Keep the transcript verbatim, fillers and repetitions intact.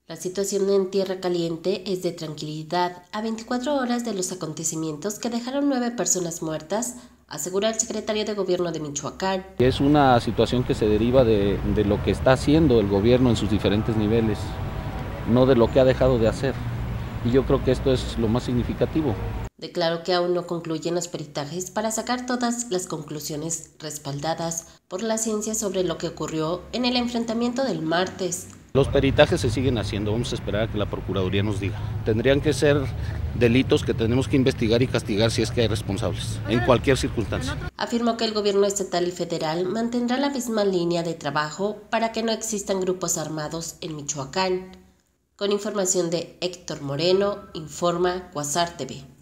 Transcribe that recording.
La situación en Tierra Caliente es de tranquilidad a veinticuatro horas de los acontecimientos que dejaron nueve personas muertas, asegura el secretario de Gobierno de Michoacán. Es una situación que se deriva de, de lo que está haciendo el gobierno en sus diferentes niveles, no de lo que ha dejado de hacer. Y yo creo que esto es lo más significativo. Declaró que aún no concluyen los peritajes para sacar todas las conclusiones respaldadas por la ciencia sobre lo que ocurrió en el enfrentamiento del martes. Los peritajes se siguen haciendo, vamos a esperar a que la Procuraduría nos diga. Tendrían que ser delitos que tenemos que investigar y castigar si es que hay responsables, en cualquier circunstancia. Afirmó que el gobierno estatal y federal mantendrá la misma línea de trabajo para que no existan grupos armados en Michoacán. Con información de Héctor Moreno, informa Quasar T V.